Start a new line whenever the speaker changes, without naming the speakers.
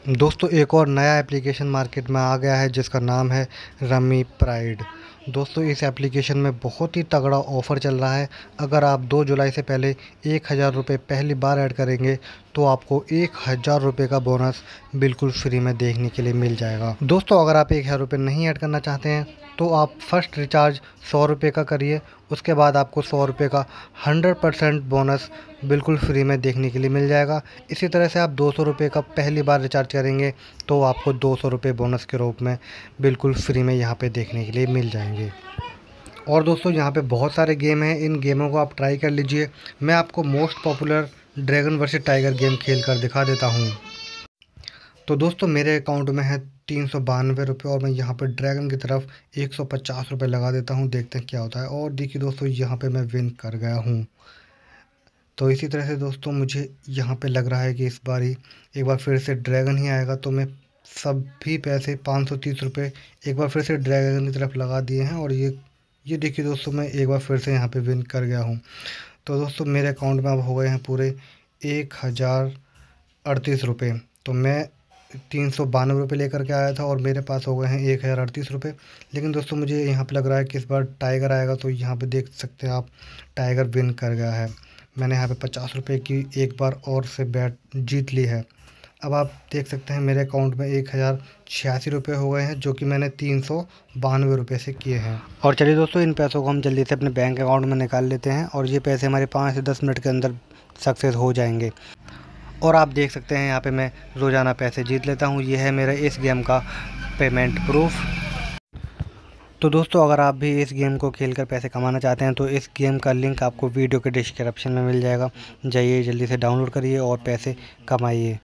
दोस्तों एक और नया एप्लीकेशन मार्केट में आ गया है जिसका नाम है रमी प्राइड। दोस्तों इस एप्लीकेशन में बहुत ही तगड़ा ऑफ़र चल रहा है। अगर आप 2 जुलाई से पहले 1000 रुपये पहली बार ऐड करेंगे तो आपको 1000 रुपये का बोनस बिल्कुल फ्री में देखने के लिए मिल जाएगा। दोस्तों अगर आप 1000 रुपये नहीं ऐड करना चाहते हैं तो आप फर्स्ट रिचार्ज 100 रुपये का करिए, उसके बाद आपको 100 रुपये का 100% बोनस बिल्कुल फ्री में देखने के लिए मिल जाएगा। इसी तरह से आप 200 रुपये का पहली बार रिचार्ज करेंगे तो आपको 200 रुपये बोनस के रूप में बिल्कुल फ्री में यहाँ पे देखने के लिए मिल जाएंगे। और दोस्तों यहाँ पे बहुत सारे गेम हैं, इन गेमों को आप ट्राई कर लीजिए। मैं आपको most popular dragon versus tiger game खेल कर दिखा देता हूँ। तो दोस्तों मेरे अकाउंट में है 392 रुपये और मैं यहाँ पर ड्रैगन की तरफ 150 रुपये लगा देता हूँ, देखते हैं क्या होता है। और देखिए दोस्तों यहाँ पे मैं विन कर गया हूँ। तो इसी तरह से दोस्तों मुझे यहाँ पे लग रहा है कि इस बार ही एक बार फिर से ड्रैगन ही आएगा, तो मैं सभी पैसे 530 रुपये एक बार फिर से ड्रैगन की तरफ लगा दिए हैं। और ये देखिए दोस्तों मैं एक बार फिर से यहाँ पे विन कर गया हूँ। तो दोस्तों मेरे अकाउंट में अब हो गए हैं पूरे 1038 रुपये। तो मैं 392 रुपये लेकर के आया था और मेरे पास हो गए हैं 1038 रुपये। लेकिन दोस्तों मुझे यहाँ पे लग रहा है कि इस बार टाइगर आएगा, तो यहाँ पे देख सकते हैं आप टाइगर विन कर गया है। मैंने यहाँ पे 50 रुपये की एक बार और से बैट जीत ली है। अब आप देख सकते हैं मेरे अकाउंट में 1086 रुपये हो गए हैं, जो कि मैंने 392 रुपये से किए हैं। और चलिए दोस्तों इन पैसों को हम जल्दी से अपने बैंक अकाउंट में निकाल लेते हैं और ये पैसे हमारे 5 से 10 मिनट के अंदर सक्सेस हो जाएंगे। और आप देख सकते हैं यहाँ पे मैं रोज़ाना पैसे जीत लेता हूँ। ये है मेरा इस गेम का पेमेंट प्रूफ। तो दोस्तों अगर आप भी इस गेम को खेलकर पैसे कमाना चाहते हैं तो इस गेम का लिंक आपको वीडियो के डिस्क्रिप्शन में मिल जाएगा। जाइए जल्दी से डाउनलोड करिए और पैसे कमाइए।